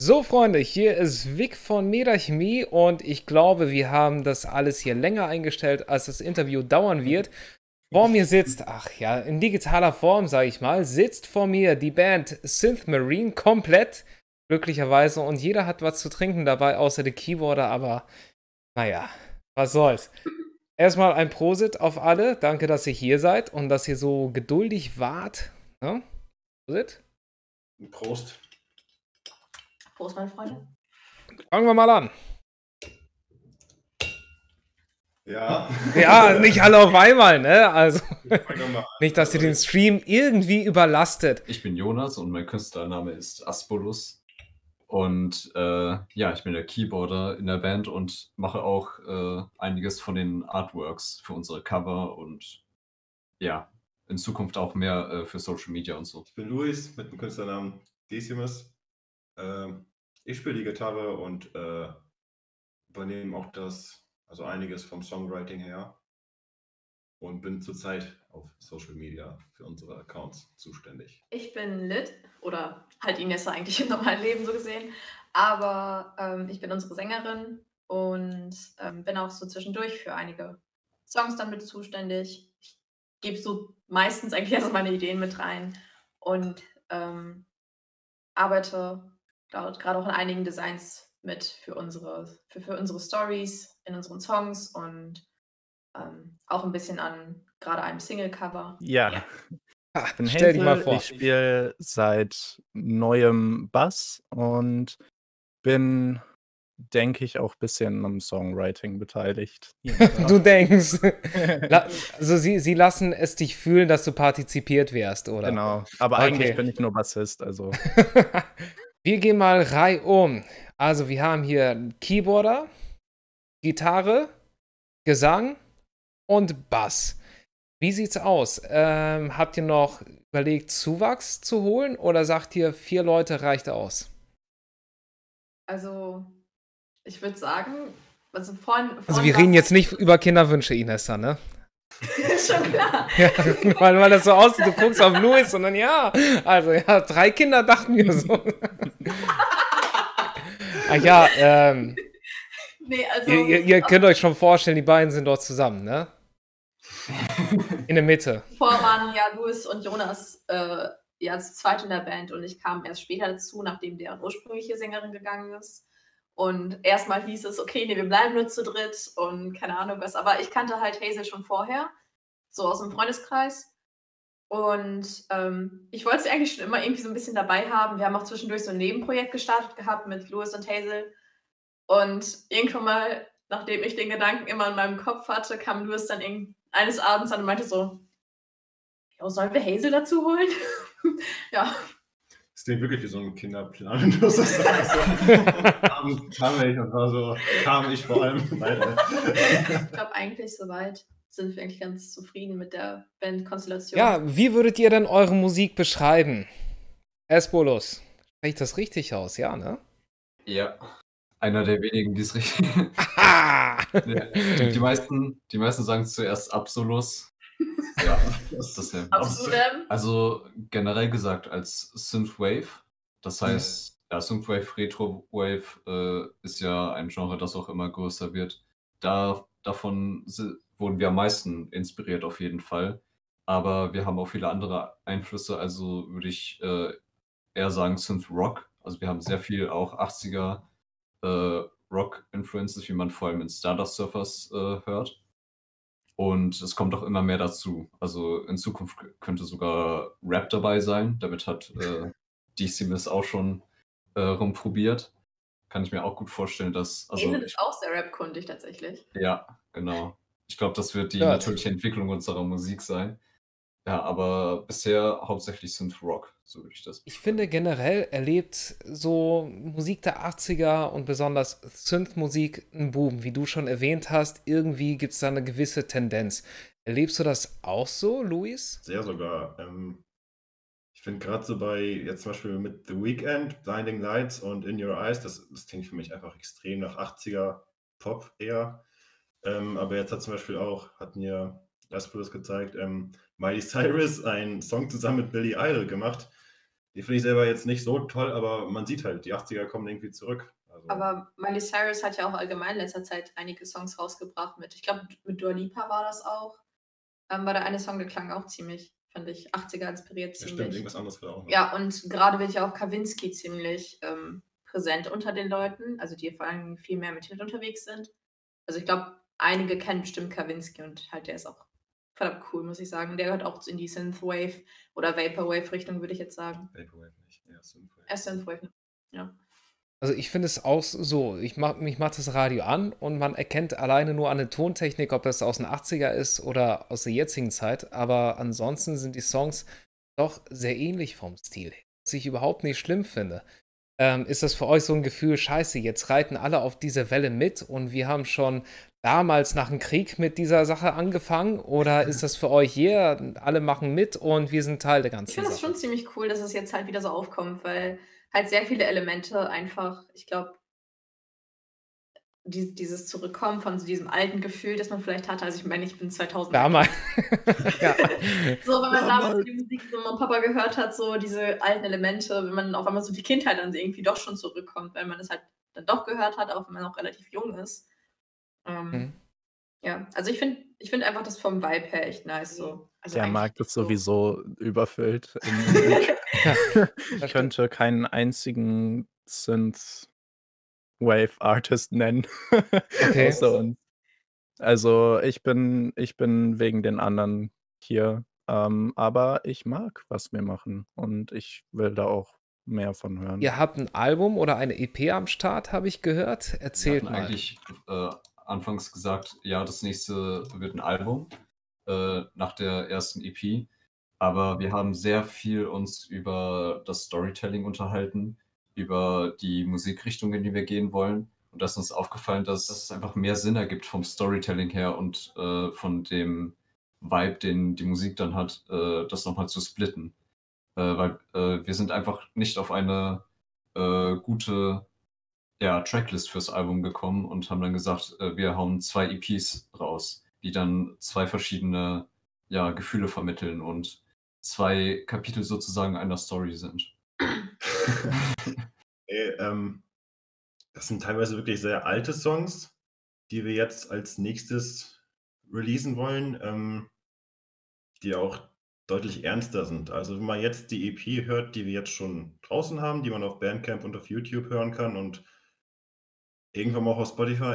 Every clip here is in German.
So, Freunde, hier ist Vic von Metachemie und ich glaube, wir haben das alles hier länger eingestellt, als das Interview dauern wird. Vor mir sitzt, ach ja, in digitaler Form, sage ich mal, sitzt vor mir die Band Synth Marine komplett, glücklicherweise, und jeder hat was zu trinken dabei, außer der Keyboarder, aber naja, was soll's. Erstmal ein Prosit auf alle, danke, dass ihr hier seid und dass ihr so geduldig wart. Ne? Prosit. Prost. Prost, meine Freunde. Fangen wir mal an. Ja. Ja, nicht alle auf einmal, ne? Also, Fang doch mal an. nicht, dass ihr den Stream irgendwie überlastet. Ich bin Jonas und mein Künstlername ist Aspolus. Und ja, ich bin der Keyboarder in der Band und mache auch einiges von den Artworks für unsere Cover und ja, in Zukunft auch mehr für Social Media und so. Ich bin Luis mit dem Künstlernamen Decimus. Ich spiele die Gitarre und übernehme auch also einiges vom Songwriting her und bin zurzeit auf Social Media für unsere Accounts zuständig. Ich bin Lit, oder halt Inessa eigentlich im normalen Leben so gesehen, aber ich bin unsere Sängerin und bin auch so zwischendurch für einige Songs dann mit zuständig. Ich gebe so meistens eigentlich erst meine Ideen mit rein und arbeite gerade auch an einigen Designs mit für unsere Stories in unseren Songs und auch ein bisschen an gerade einem Single-Cover. Ja. Ah, bin stell dich mal Hazel, vor. ich spiele seit neuem Bass und bin, denke ich, auch ein bisschen am Songwriting beteiligt. Du denkst. Also sie lassen es dich fühlen, dass du partizipiert wärst, oder? Genau, aber Okay. eigentlich bin ich nur Bassist, also. Wir gehen mal reihum. Also wir haben hier Keyboarder, Gitarre, Gesang und Bass. Wie sieht's aus? Habt ihr noch überlegt, Zuwachs zu holen oder sagt ihr, 4 Leute reicht aus? Also, ich würde sagen, also vorhin Also wir reden jetzt nicht über Kinderwünsche, Inessa, ne? Ist schon klar. Ja, weil das so aussieht, du guckst auf Louis, sondern ja, also ja, 3 Kinder dachten wir so. Ach ja, Nee, also, ihr könnt euch schon vorstellen, die beiden sind dort zusammen, ne? In der Mitte. Vorher waren ja Louis und Jonas ja zu zweit in der Band und ich kam erst später dazu, nachdem deren ursprüngliche Sängerin gegangen ist. Und erstmal hieß es, okay, nee, wir bleiben nur zu dritt und keine Ahnung was. Aber ich kannte halt Hazel schon vorher, so aus dem Freundeskreis. Und ich wollte sie eigentlich schon immer irgendwie so ein bisschen dabei haben. Wir haben auch zwischendurch so ein Nebenprojekt gestartet gehabt mit Louis und Hazel. Und irgendwann mal, nachdem ich den Gedanken immer in meinem Kopf hatte, kam Louis dann eines Abends an und meinte so, ja, sollen wir Hazel dazu holen? Ja. Das klingt wirklich wie so ein Kinderplan, wenn du so sagst. Kam ich vor allem. Ich glaube, eigentlich soweit sind wir eigentlich ganz zufrieden mit der Bandkonstellation. Ja, wie würdet ihr denn eure Musik beschreiben? Espolos, spreche ich das richtig aus? Ja, ne? Ja, einer der wenigen, die es richtig. Aha! Die meisten sagen zuerst Absolus. Ja, das ist ja. Absolut. Also generell gesagt als Synthwave. Das heißt, ja, Synthwave, Retrowave ist ja ein Genre, das auch immer größer wird. Davon wurden wir am meisten inspiriert auf jeden Fall. Aber wir haben auch viele andere Einflüsse. Also würde ich eher sagen Synth-Rock. Also wir haben sehr viel auch 80er Rock-Influences, wie man vor allem in Stardust Surfers hört. Und es kommt auch immer mehr dazu. Also in Zukunft könnte sogar Rap dabei sein. Damit hat Decimus auch schon rumprobiert. Kann ich mir auch gut vorstellen, dass. Hazel ist auch sehr rapkundig tatsächlich. Ja, genau. Ich glaube, das wird die Ja. natürliche Entwicklung unserer Musik sein. Ja, aber bisher hauptsächlich Synth-Rock, so würde ich das. Ich finde generell erlebt so Musik der 80er und besonders Synth-Musik einen Boom. Wie du schon erwähnt hast, irgendwie gibt es da eine gewisse Tendenz. Erlebst du das auch so, Luis? Sehr sogar. Ich finde gerade so bei, jetzt zum Beispiel mit The Weeknd, Blinding Lights und In Your Eyes, das klingt für mich einfach extrem nach 80er Pop eher. Aber jetzt hat mir Aspolus gezeigt, Miley Cyrus einen Song zusammen mit Billy Idol gemacht. Die finde ich selber jetzt nicht so toll, aber man sieht halt, die 80er kommen irgendwie zurück. Also, Aber Miley Cyrus hat ja auch allgemein in letzter Zeit einige Songs rausgebracht mit, ich glaube, mit Dua Lipa war das auch. War der eine Song, der klang auch ziemlich, fand ich, 80er inspiriert ja, stimmt, ziemlich. irgendwas anderes war auch noch. Ja, und gerade wird ja auch Kavinsky ziemlich präsent unter den Leuten, also die vor allem viel mehr mit Hit unterwegs sind. Also ich glaube, einige kennen bestimmt Kavinsky und halt der ist auch verdammt cool, muss ich sagen. Der gehört auch in die Synthwave oder Vaporwave-Richtung, würde ich jetzt sagen. Vaporwave nicht, ja, Synthwave. Synthwave, ja. Also ich finde es auch so, mich macht das Radio an und man erkennt alleine nur an der Tontechnik, ob das aus den 80er ist oder aus der jetzigen Zeit, aber ansonsten sind die Songs doch sehr ähnlich vom Stil her, was ich überhaupt nicht schlimm finde. Ist das für euch so ein Gefühl, scheiße, jetzt reiten alle auf diese Welle mit und wir haben schon damals nach dem Krieg mit dieser Sache angefangen? Oder ist das für euch hier, alle machen mit und wir sind Teil der Ich ganzen finde das Sache? schon ziemlich cool, dass es jetzt halt wieder so aufkommt, weil halt sehr viele Elemente einfach, ich glaube, dieses Zurückkommen von so diesem alten Gefühl, das man vielleicht hatte. Also ich meine, ich bin 2000. Damals. Ja. So, wenn man damals Damals. die Musik von Mama und Papa gehört hat, so diese alten Elemente, wenn man auf einmal so die Kindheit dann irgendwie doch schon zurückkommt, weil man es halt dann doch gehört hat, auch wenn man noch relativ jung ist. Mhm. Ja, also ich find einfach das vom Vibe her echt nice so. Also Der eigentlich Markt ist so. sowieso überfüllt in Musik. Ja, Ich könnte keinen einzigen Synthwave-Artist nennen, Okay. außer uns. Also ich bin wegen den anderen hier, aber ich mag, was wir machen und ich will da auch mehr von hören. Ihr habt ein Album oder eine EP am Start, habe ich gehört. Wir Erzählt hatten mal. eigentlich anfangs gesagt, ja, das nächste wird ein Album nach der ersten EP. Aber wir haben sehr viel uns über das Storytelling unterhalten, über die Musikrichtung, in die wir gehen wollen. Und da ist uns aufgefallen, dass es einfach mehr Sinn ergibt vom Storytelling her und von dem Vibe, den die Musik dann hat, das nochmal zu splitten. Weil wir sind einfach nicht auf eine gute Tracklist fürs Album gekommen und haben dann gesagt, wir hauen 2 EPs raus, die dann 2 verschiedene Gefühle vermitteln und 2 Kapitel sozusagen einer Story sind. Ey, das sind teilweise wirklich sehr alte Songs, die wir jetzt als nächstes releasen wollen, die auch deutlich ernster sind. Also wenn man jetzt die EP hört, die wir jetzt schon draußen haben, die man auf Bandcamp und auf YouTube hören kann und irgendwann mal auch auf Spotify,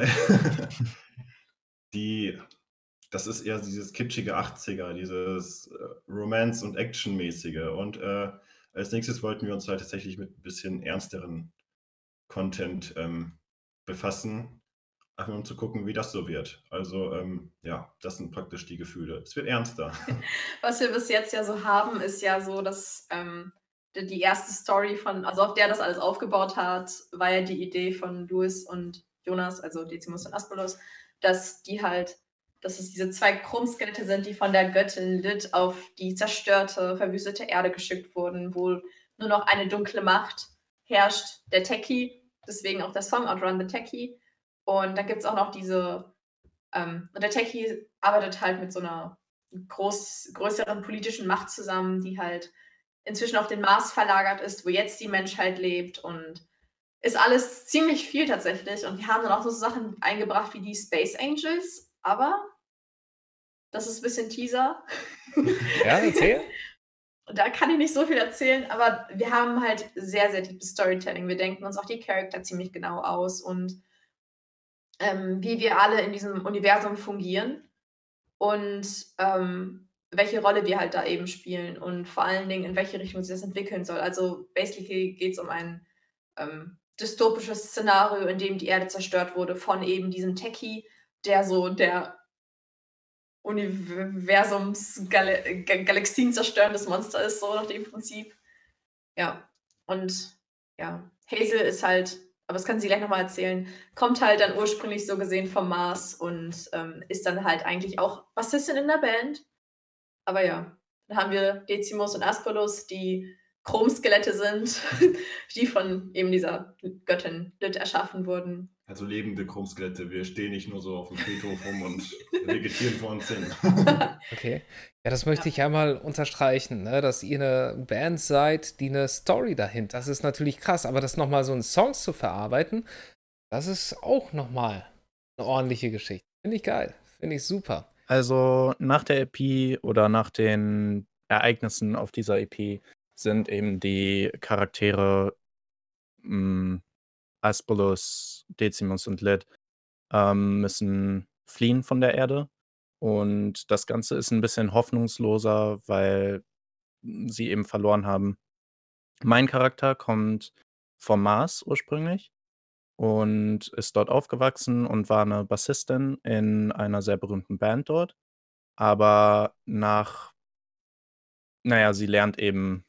das ist eher dieses kitschige 80er, dieses Romance- und Action-mäßige. Und als nächstes wollten wir uns halt tatsächlich mit ein bisschen ernsteren Content befassen, einfach um zu gucken, wie das so wird. Also ja, das sind praktisch die Gefühle. Es wird ernster. Was wir bis jetzt ja so haben, ist ja so, dass die erste Story also auf der das alles aufgebaut hat, war ja die Idee von Louis und Jonas, also Decimus und Aspelos, dass es diese 2 Chromskelette sind, die von der Göttin Lid auf die zerstörte, verwüstete Erde geschickt wurden, wo nur noch eine dunkle Macht herrscht, der Techie, deswegen auch der Song Outrun the Techie. Und dann gibt es auch noch und der Techie arbeitet halt mit so einer größeren politischen Macht zusammen, die halt inzwischen auf den Mars verlagert ist, wo jetzt die Menschheit lebt und ist alles ziemlich viel tatsächlich. Und wir haben dann auch so Sachen eingebracht wie die Space Angels, aber das ist ein bisschen Teaser. Ja, erzähl. Und da kann ich nicht so viel erzählen, aber wir haben halt sehr, sehr deepes Storytelling. Wir denken uns auch die Charakter ziemlich genau aus und wie wir alle in diesem Universum fungieren und welche Rolle wir halt da eben spielen und vor allen Dingen, in welche Richtung sich das entwickeln soll. Also basically geht es um ein dystopisches Szenario, in dem die Erde zerstört wurde von eben diesem Techie, der so der Galaxien zerstörendes Monster ist, so nach dem Prinzip. Ja, und ja, Hazel ist halt, aber das kann sie gleich nochmal erzählen, kommt halt dann ursprünglich so gesehen vom Mars und ist dann halt eigentlich auch Bassistin in der Band. Aber ja, dann haben wir Decimus und Aspelos, die Chromskelette sind, die von eben dieser Göttin Lid erschaffen wurden. Also lebende Chromskelette. Wir stehen nicht nur so auf dem Friedhof rum und vegetieren vor uns hin. Okay. Ja, das möchte ich einmal unterstreichen, ne? Dass ihr eine Band seid, die eine Story dahinter. Das ist natürlich krass, aber das nochmal so in Songs zu verarbeiten, das ist auch nochmal eine ordentliche Geschichte. Finde ich geil. Finde ich super. Also nach der EP oder nach den Ereignissen auf dieser EP sind eben die Charaktere Asbolus, Decimus und Lid müssen fliehen von der Erde. Und das Ganze ist ein bisschen hoffnungsloser, weil sie eben verloren haben. Mein Charakter kommt vom Mars ursprünglich und ist dort aufgewachsen und war eine Bassistin in einer sehr berühmten Band dort. Aber sie lernt eben,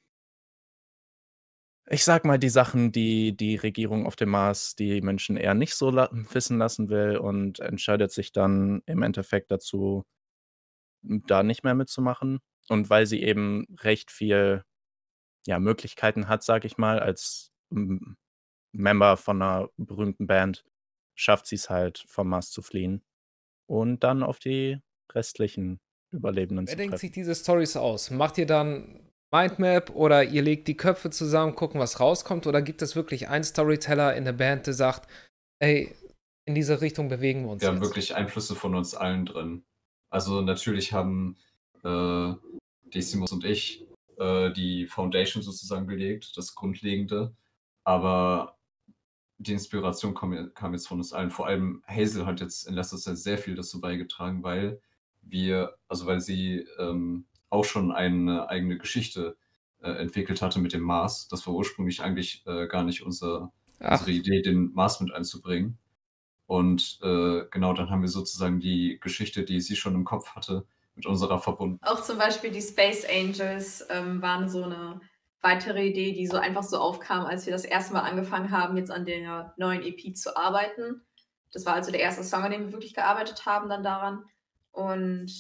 ich sag mal, die Sachen, die die Regierung auf dem Mars die Menschen eher nicht so wissen lassen will und entscheidet sich dann im Endeffekt dazu, da nicht mehr mitzumachen. Und weil sie eben recht viel Möglichkeiten hat, sag ich mal, als Member von einer berühmten Band, schafft sie es halt, vom Mars zu fliehen und dann auf die restlichen Überlebenden Wer zu denkt sich treffen. diese Stories aus? Macht ihr dann Mindmap oder ihr legt die Köpfe zusammen, gucken, was rauskommt? Oder gibt es wirklich einen Storyteller in der Band, der sagt, ey, in diese Richtung bewegen wir uns Wir haben jetzt? wirklich Einflüsse von uns allen drin. Also natürlich haben Decimus und ich die Foundation sozusagen gelegt, das Grundlegende. Aber die Inspiration kam jetzt von uns allen. Vor allem Hazel hat jetzt in letzter Zeit sehr viel dazu beigetragen, weil sie auch schon eine eigene Geschichte entwickelt hatte mit dem Mars. Das war ursprünglich eigentlich gar nicht unsere Idee, den Mars mit einzubringen. Und genau, dann haben wir sozusagen die Geschichte, die sie schon im Kopf hatte, mit unserer verbunden. Auch zum Beispiel die Space Angels waren so eine weitere Idee, die so einfach so aufkam, als wir das erste Mal angefangen haben, jetzt an der neuen EP zu arbeiten. Das war also der erste Song, an dem wir wirklich gearbeitet haben dann daran. Und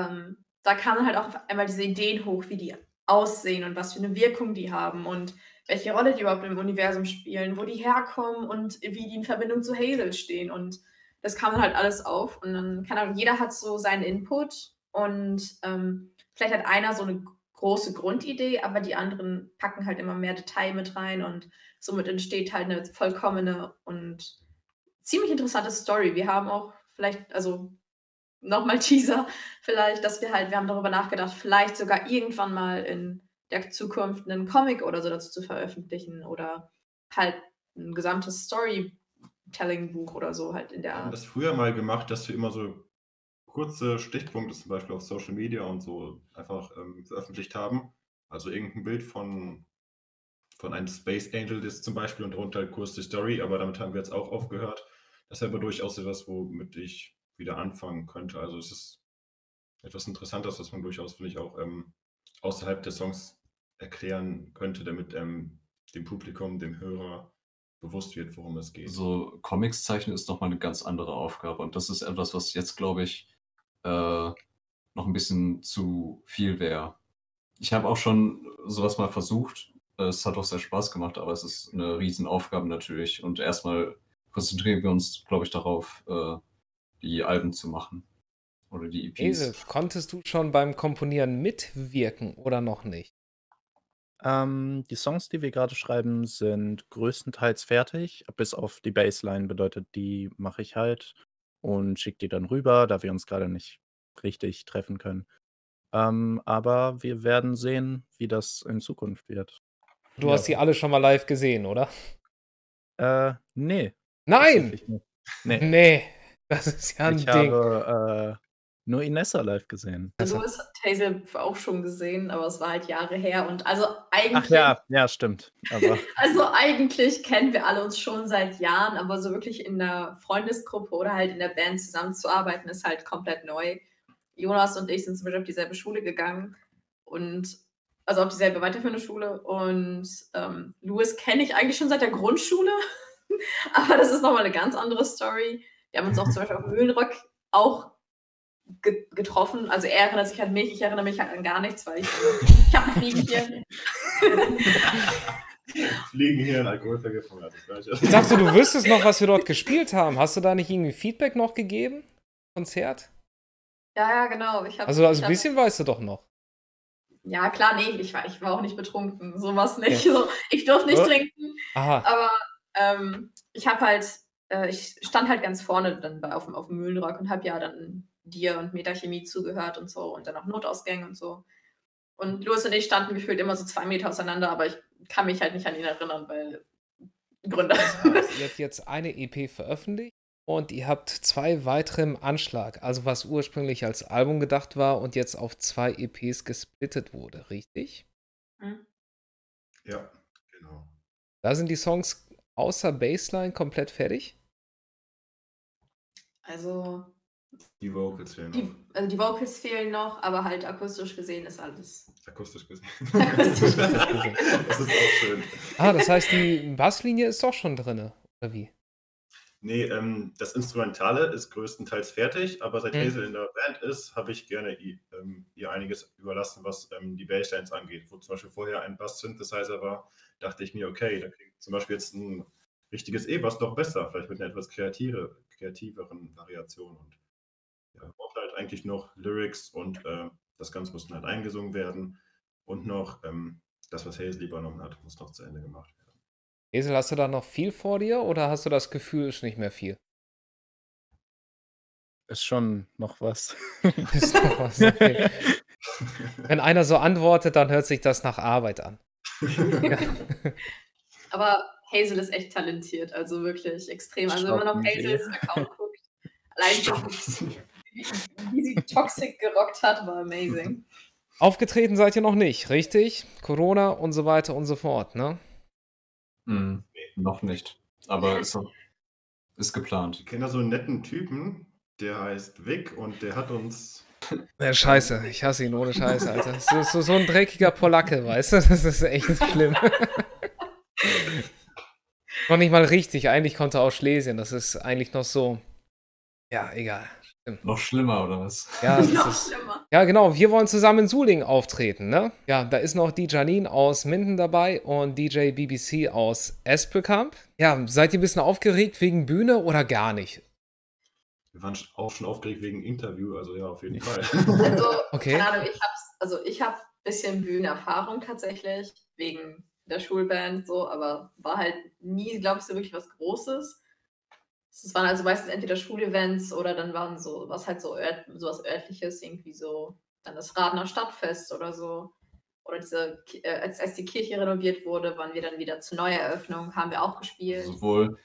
da kamen halt auch auf einmal diese Ideen hoch, wie die aussehen und was für eine Wirkung die haben und welche Rolle die überhaupt im Universum spielen, wo die herkommen und wie die in Verbindung zu Hazel stehen. Und das kam dann halt alles auf. Und dann, keine Ahnung, jeder hat so seinen Input und vielleicht hat einer so eine große Grundidee, aber die anderen packen halt immer mehr Detail mit rein und somit entsteht halt eine vollkommene und ziemlich interessante Story. Wir haben auch vielleicht, also nochmal Teaser, vielleicht, dass wir haben darüber nachgedacht, vielleicht sogar irgendwann mal in der Zukunft einen Comic oder so dazu zu veröffentlichen oder halt ein gesamtes Storytelling-Buch oder so halt in der Wir haben Art. das früher mal gemacht, dass wir immer so kurze Stichpunkte zum Beispiel auf Social Media und so einfach veröffentlicht haben. Also irgendein Bild von einem Space Angel ist zum Beispiel und darunter halt kurz die Story, aber damit haben wir jetzt auch aufgehört. Das ist aber durchaus etwas, womit ich wieder anfangen könnte. Also es ist etwas Interessantes, was man durchaus, finde ich, auch außerhalb der Songs erklären könnte, damit dem Publikum, dem Hörer bewusst wird, worum es geht. So Comics zeichnen ist nochmal eine ganz andere Aufgabe und das ist etwas, was jetzt, glaube ich, noch ein bisschen zu viel wäre. Ich habe auch schon sowas mal versucht. Es hat auch sehr Spaß gemacht, aber es ist eine Riesenaufgabe natürlich. Und erstmal konzentrieren wir uns, glaube ich, darauf, die Alben zu machen. Oder die EPs. Hazel, konntest du schon beim Komponieren mitwirken oder noch nicht? Die Songs, die wir gerade schreiben, sind größtenteils fertig, bis auf die Bassline bedeutet, die mache ich halt und schicke die dann rüber, da wir uns gerade nicht richtig treffen können. Aber wir werden sehen, wie das in Zukunft wird. Du Ja. hast die alle schon mal live gesehen, oder? Nee. Nein! tatsächlich nicht. Nee. Nee, das ist ja ein Ich Ding. habe nur Inessa live gesehen. Louis hat Hazel auch schon gesehen, aber es war halt Jahre her und also eigentlich. Ach ja, stimmt. Aber Also eigentlich kennen wir alle uns schon seit Jahren, aber so wirklich in der Freundesgruppe oder halt in der Band zusammenzuarbeiten, ist halt komplett neu. Jonas und ich sind zum Beispiel auf dieselbe Schule gegangen und also auf dieselbe weiterführende Schule und Louis kenne ich eigentlich schon seit der Grundschule, aber das ist nochmal eine ganz andere Story. Wir haben uns auch zum Beispiel auf dem Höhenrock auch getroffen. Also er erinnert sich an mich, ich erinnere mich halt an gar nichts, weil ich habe Fliegen hier. Fliegen hier in Alkoholvergiftung, das Gleiche. Ich dachte, du wüsstest noch, was wir dort gespielt haben. Hast du da nicht irgendwie Feedback noch gegeben? Konzert? Ja, genau. Also ein bisschen weißt du doch noch. Ja, klar, nee, ich war auch nicht betrunken. Sowas nicht. So, ich durfte nicht trinken. Aha. Aber ich habe halt, ich stand halt ganz vorne dann auf dem Mühlenrock und habe ja dann dir und Metachemie zugehört und so und dann auch Notausgänge und so. Und Louis und ich standen gefühlt immer so 2 Meter auseinander, aber ich kann mich halt nicht an ihn erinnern, weil Gründe. Das heißt, ihr habt jetzt eine EP veröffentlicht und ihr habt 2 weitere im Anschlag. Also was ursprünglich als Album gedacht war und jetzt auf 2 EPs gesplittet wurde, richtig? Ja, genau. Da sind die Songs außer Bassline komplett fertig? Also Die Vocals fehlen die, noch. also die Vocals fehlen noch, aber halt akustisch gesehen ist alles. Akustisch gesehen. Akustisch Das ist auch schön. Ah, das heißt, die Basslinie ist doch schon drin, oder wie? Nee, das Instrumentale ist größtenteils fertig, aber seit Mhm. Hazel in der Band ist, habe ich gerne ihr einiges überlassen, was die Basslines angeht. Wo zum Beispiel vorher ein Bass-Synthesizer war, dachte ich mir, okay, da klingt zum Beispiel jetzt ein richtiges E-Bass doch besser, vielleicht mit einer etwas kreativeren Variation. Und ja, braucht halt eigentlich noch Lyrics und das Ganze muss halt eingesungen werden. Und noch das, was Hazel übernommen hat, muss noch zu Ende gemacht werden. Esel, hast du da noch viel vor dir oder hast du das Gefühl, ist nicht mehr viel? Ist schon noch was. Ist noch was, okay. Wenn einer so antwortet, dann hört sich das nach Arbeit an. Ja. Aber Hazel ist echt talentiert, also wirklich extrem. Also wenn man auf Stoppen Sie. Hazels Account guckt, allein wie sie Toxic gerockt hat, war amazing. Aufgetreten seid ihr noch nicht, richtig? Corona und so weiter und so fort, ne? Noch nicht. Aber ist geplant. Ich kenne da so einen netten Typen, der heißt Vic und der hat uns. Ja, scheiße, ich hasse ihn ohne Scheiße, Alter. So ein dreckiger Polacke, weißt du? Das ist echt schlimm. Noch nicht mal richtig, eigentlich konnte er aus Schlesien. Das ist eigentlich noch so. Ja, egal. Noch schlimmer, oder was? Ja, das Noch ist. schlimmer. Ja, genau. Wir wollen zusammen in Sulingen auftreten, ne? Ja, da ist noch die Janine aus Minden dabei und DJ BBC aus Espelkamp. Ja, seid ihr ein bisschen aufgeregt wegen Bühne oder gar nicht? Wir waren auch schon aufgeregt wegen Interview, also ja, auf jeden Fall. Also, Okay. keine Ahnung, ich habe ein bisschen Bühnenerfahrung tatsächlich, wegen der Schulband so, aber war halt nie, glaube ich, so wirklich was Großes. Es waren also meistens entweder Schulevents oder dann waren so, was halt so sowas Örtliches, irgendwie so, dann das Radner Stadtfest oder so. Oder als die Kirche renoviert wurde, waren wir dann wieder zur Neueröffnung, haben wir auch gespielt. Sowohl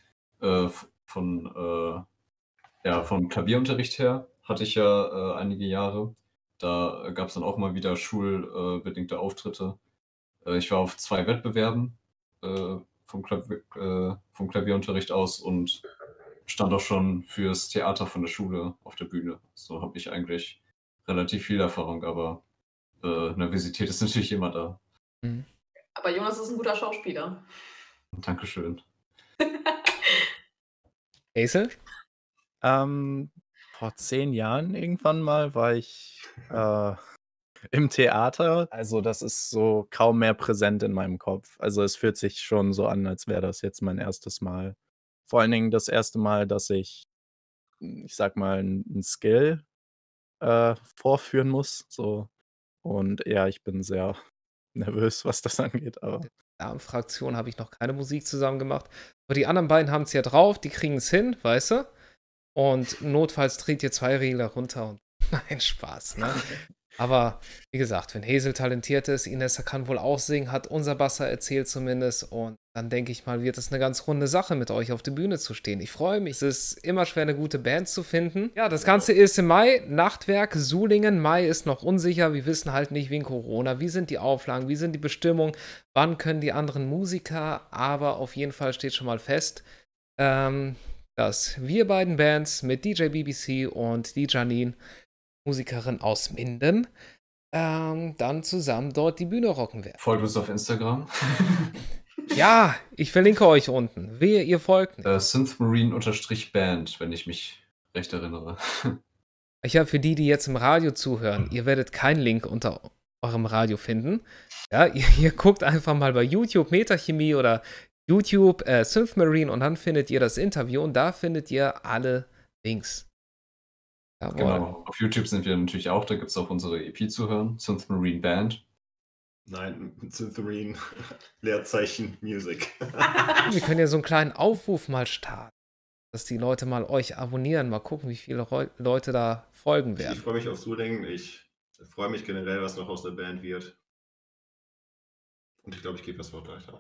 vom Klavierunterricht her hatte ich ja einige Jahre. Da gab es dann auch mal wieder schulbedingte Auftritte. Ich war auf 2 Wettbewerben vom Klavierunterricht aus und stand auch schon fürs Theater von der Schule auf der Bühne. So habe ich eigentlich relativ viel Erfahrung, aber Nervosität ist natürlich immer da. Mhm. Aber Jonas ist ein guter Schauspieler. Dankeschön. Hazel? Vor 10 Jahren irgendwann mal war ich im Theater. Also das ist so kaum mehr präsent in meinem Kopf. Also es fühlt sich schon so an, als wäre das jetzt mein erstes Mal. Vor allen Dingen das erste Mal, dass ich sag mal, einen Skill vorführen muss. So. Und ja, ich bin sehr nervös, was das angeht, aber. Fraktion habe ich noch keine Musik zusammen gemacht. Aber die anderen beiden haben es ja drauf, die kriegen es hin, weißt du? Und notfalls dreht ihr 2 Regler runter und nein, Spaß, ne? Aber wie gesagt, wenn Hazel talentiert ist, Inessa kann wohl auch singen, hat unser Basser erzählt zumindest. Und dann denke ich mal, wird es eine ganz runde Sache, mit euch auf der Bühne zu stehen. Ich freue mich. Es ist immer schwer, eine gute Band zu finden. Ja, das Ganze ist im Mai. Nachtwerk Sulingen. Mai ist noch unsicher. Wir wissen halt nicht wegen Corona. Wie sind die Auflagen? Wie sind die Bestimmungen? Wann können die anderen Musiker? Aber auf jeden Fall steht schon mal fest, dass wir beiden Bands mit DJ BBC und die Janine, Musikerin aus Minden, dann zusammen dort die Bühne rocken werden. Folgt uns auf Instagram. Ja, ich verlinke euch unten. Wehe, ihr folgt nicht. Synthmarine_Band, wenn ich mich recht erinnere. Ich habe für die jetzt im Radio zuhören, ihr werdet keinen Link unter eurem Radio finden. Ja, ihr guckt einfach mal bei YouTube Metachemie oder YouTube Synth Marine und dann findet ihr das Interview und da findet ihr alle Links. Jawohl. Genau. Auf YouTube sind wir natürlich auch, da gibt es auch unsere EP zu hören, Synth Marine Band. Nein, Syntherine, Leerzeichen, Music. Wir können ja so einen kleinen Aufruf mal starten, dass die Leute mal euch abonnieren, mal gucken, wie viele Leute da folgen Ich werden. freue mich aufs Zudenken. Ich freue mich generell, was noch aus der Band wird. Und ich glaube, ich gebe das Wort weiter.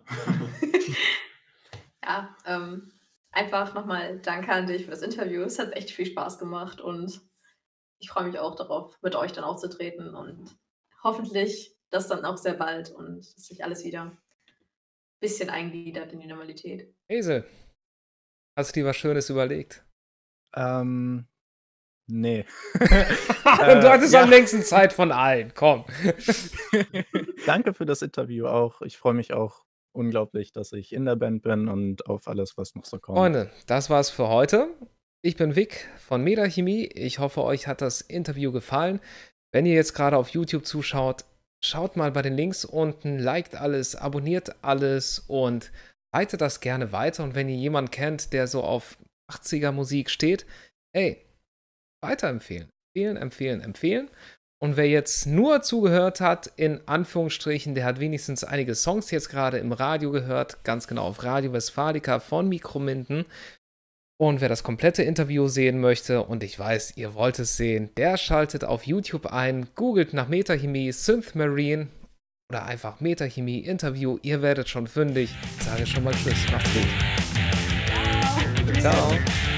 Ja, einfach nochmal danke an dich für das Interview. Es hat echt viel Spaß gemacht und ich freue mich auch darauf, mit euch dann aufzutreten und hoffentlich das dann auch sehr bald und dass sich alles wieder ein bisschen eingliedert in die Normalität. Hazel, hast du dir was Schönes überlegt? Nee. Du hattest am längsten Zeit von allen, komm. Danke für das Interview auch. Ich freue mich auch unglaublich, dass ich in der Band bin und auf alles, was noch so kommt. Freunde, das war's für heute. Ich bin Vic von Metachemie. Ich hoffe, euch hat das Interview gefallen. Wenn ihr jetzt gerade auf YouTube zuschaut, schaut mal bei den Links unten, liked alles, abonniert alles und leitet das gerne weiter. Und wenn ihr jemanden kennt, der so auf 80er Musik steht, ey, weiterempfehlen. Empfehlen. Und wer jetzt nur zugehört hat, in Anführungsstrichen, der hat wenigstens einige Songs jetzt gerade im Radio gehört, ganz genau auf Radio Westfalica von Mikrominden. Und wer das komplette Interview sehen möchte, und ich weiß, ihr wollt es sehen, der schaltet auf YouTube ein, googelt nach Metachemie Synth Marine oder einfach Metachemie Interview, ihr werdet schon fündig. Ich sage schon mal Tschüss, macht's gut. Ciao.